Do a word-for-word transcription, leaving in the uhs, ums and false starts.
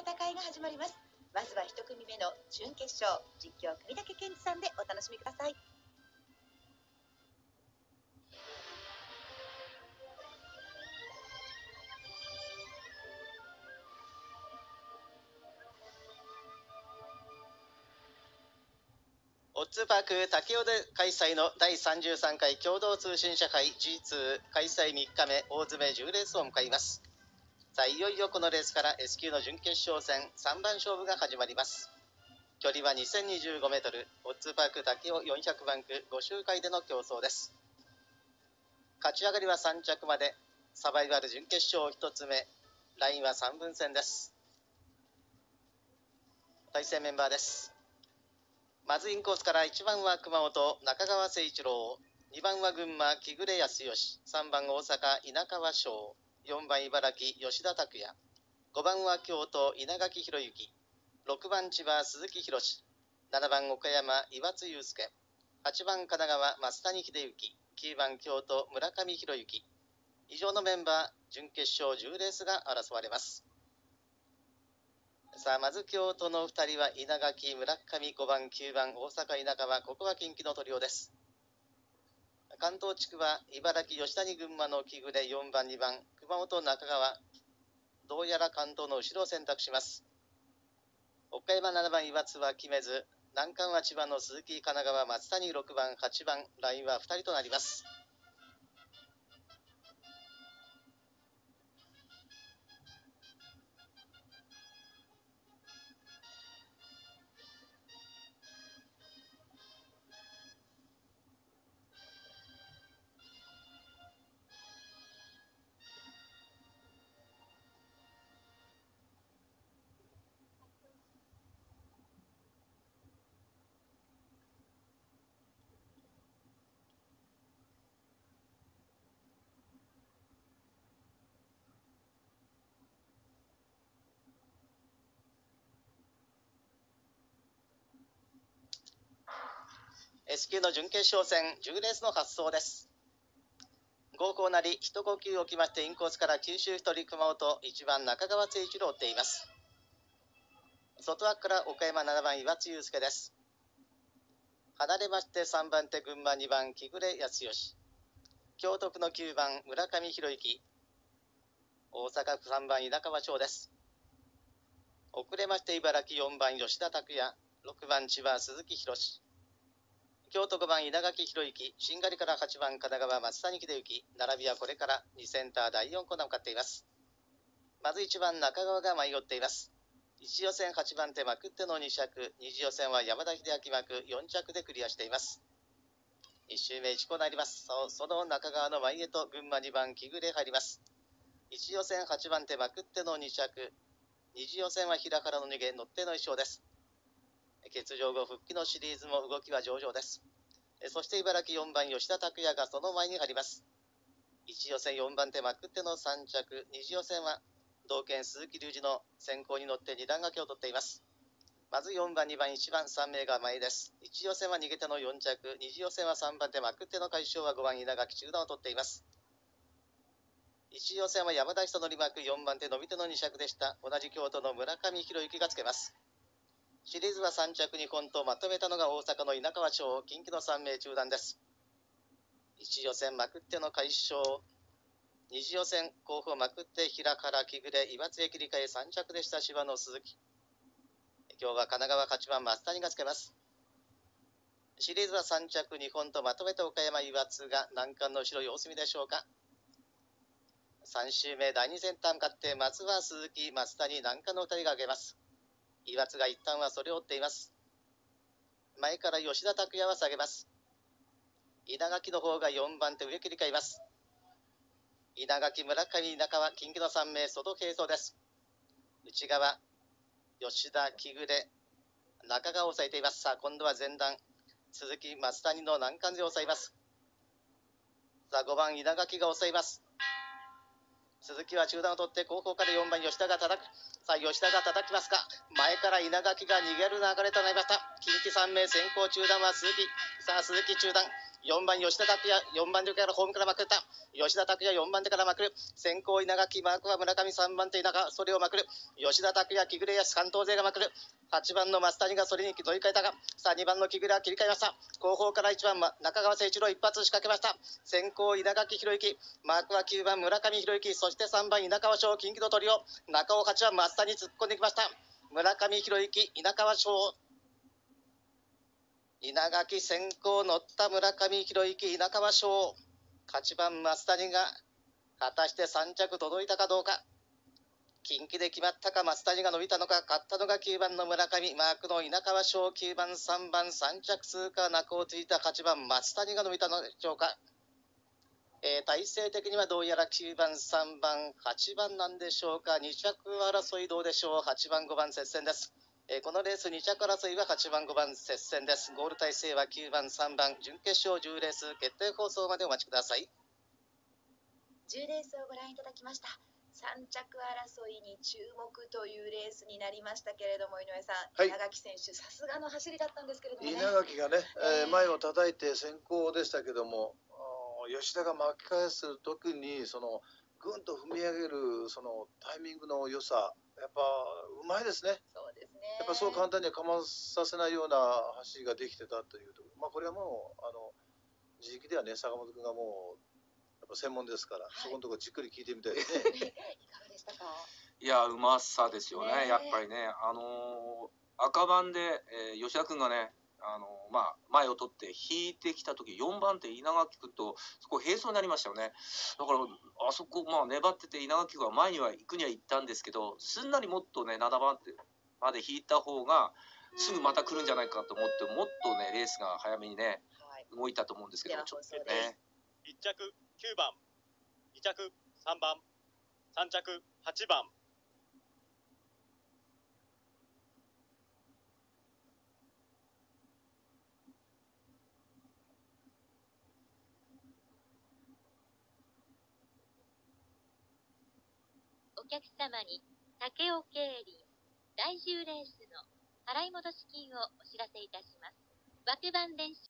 戦いが始まります。まずは一組目の準決勝、実況国武健二さんでお楽しみください。 オッズパーク武雄で開催のだいさんじゅうさんかい共同通信社会 ジーツー 開催みっかめ大詰めじゅうレースを迎えます。さあいよいよこのレースから エスきゅうの準決勝戦さんばん勝負が始まります。距離は にせんにじゅうごメートル、オッズパーク武雄よんひゃくバンクご周回での競争です。勝ち上がりはさん着まで、サバイバル準決勝ひとつめ、ラインはさんぶん線です。対戦メンバーです。まずインコースからいちばんは熊本中川誠一郎、にばんは群馬木暮康義、さんばん大阪稲川翔、よんばん茨城吉田拓也、ごばんは京都稲垣博之、ろくばん千葉鈴木博志、ななばん岡山岩津祐介、はちばん神奈川増谷秀之、きゅうばん京都村上博之。以上のメンバー、準決勝じゅうレースが争われます。さあまず京都のふたりは稲垣村上、ごばんきゅうばん大阪稲川、ここは近畿のトリオです。関東地区は茨城吉谷群馬の木暮よんばんにばん、熊本中川、どうやら関東の後ろを選択します。岡山ななばん岩津は決めず、南関は千葉の鈴木神奈川松谷ろくばんはちばん、ラインはふたりとなります。エスきゅうの準決勝戦じゅうレースの発走です。合コーなり一呼吸置きましてインコースから九州一人熊本いちばん中川誠一郎を追っています。外枠から岡山ななばん岩津祐介です。離れましてさんばん手群馬にばん木暮康義、京都府のきゅうばん村上博之、大阪府さんばん稲川翔です。遅れまして茨城よんばん吉田拓也、ろくばん千葉鈴木博志、京都ごばん稲垣博之、しんがりからはちばん神奈川松谷秀之、並びはこれからにセンターだいよんコーナー向かっています。まずいちばん中川が舞い寄っています。いち予選はちばん手まくってのに着、に次予選は山田秀明幕よん着でクリアしています。いち周目いちコーナーあります。そその中川の前へと群馬にばん木暮入ります。いち予選はちばん手まくってのに着、に次予選は平原の逃げ乗っての衣装です。欠場後復帰のシリーズも動きは上々です。そして茨城よんばん吉田拓也がその前に入ります。いち予選よんばん手まくってのさん着、に次予選は同県鈴木隆二の先行に乗ってに段掛けを取っています。まずよんばんにばんいちばんさん名が前です。いち予選は逃げてのよん着、に次予選はさんばん手まくっての快勝はごばん稲垣中段を取っています。いち予選は山田久乗り幕よんばん手伸びてのに着でした。同じ京都の村上博之がつけます。シリーズはさん着に本とまとめたのが大阪の稲川翔、近畿のさん名中段です。いち予選まくっての快勝、に次予選後方まくって平原木暮岩津へ切り替えさん着でした芝の鈴木。今日は神奈川はちばん松谷がつけます。シリーズはさん着に本とまとめて岡山岩津が難関の後ろ様子見でしょうか。さん周目だいにセンター向かってまずは鈴木松谷難関のふたりが上げます。岩津が一旦はそれを追っています。前から吉田拓也は下げます。稲垣の方がよんばん手上切り替えます。稲垣村上中は近畿のさん名外並走です。内側吉田木暮中が抑えています。さあ今度は前段鈴木松谷の難関で抑えます。さあごばん稲垣が抑えます。鈴木は中段を取って後方からよんばん吉田が叩く。さあ吉田が叩きますか。前から稲垣が逃げる流れとなりました。近畿さん名先行中段は鈴木。さあ鈴木中段よんばん吉田拓也、よんばん手からホームからまくった。吉田拓也よんばん手からまくる。先行稲垣、マークは村上、さんばん手稲川、それをまくる。吉田拓也、木暮康、関東勢がまくる。はちばんの増谷がそれに乗り換えたが、さあにばんの木暮は切り替えました。後方からいちばん、ま、中川誠一郎一発仕掛けました。先行稲垣宏之、マークはきゅうばん村上宏之、そしてさんばん稲川翔、近畿のトリオ。中尾はちばん増谷突っ込んできました。村上宏之、稲川翔、稲垣先行乗った村上宏之、稲川翔、はちばん増谷が果たしてさん着届いたかどうか。近畿で決まったか、増谷が伸びたのか。勝ったのがきゅうばんの村上、マークの稲川翔、きゅうばん、さんばん、さん着通過、中をついたはちばん増谷が伸びたのでしょうか。えー、体制的にはどうやらきゅうばん、さんばん、はちばんなんでしょうか。に着争いどうでしょう。はちばん、ごばん接戦です。えー、このレースに着争いははちばん、ごばん接戦です。ゴール体制はきゅうばん、さんばん、準決勝じゅうレース決定放送までお待ちください。 じゅうレースをご覧いただきました。さん着争いに注目というレースになりましたけれども、井上さん、 はい、 稲垣選手、さすがの走りだったんですけれどもね。 稲垣がね、えー、前を叩いて先行でしたけども、吉田が巻き返す時にそのぐんと踏み上げるそのタイミングの良さ、やっぱうまいですね。 そうですね。 やっぱそう簡単にはかまさせないような走りができてたというと、まあこれはもうあの自力ではね、坂本君がもうやっぱ専門ですから、はい、そこのところじっくり聞いてみたいですね。 いかがでしたか。 いや、うまさですよね、やっぱりね、あのー、赤番で、えー、吉田君がね、あのー、まあ、前を取って引いてきたとき、よんばん手、稲垣君と、そこ、並走になりましたよね。だから、あそこ、まあ、粘ってて、稲垣君は前には行くには行ったんですけど、すんなりもっとね、ななばん手まで引いた方が、すぐまた来るんじゃないかと思って、もっとね、レースが早めにね、はい、動いたと思うんですけど、ちょっとね。 いっ着きゅうばん、に着さんばん、さん着はちばん。 お客様に武雄競輪だいじゅうレースの払い戻し金をお知らせいたします。枠番電車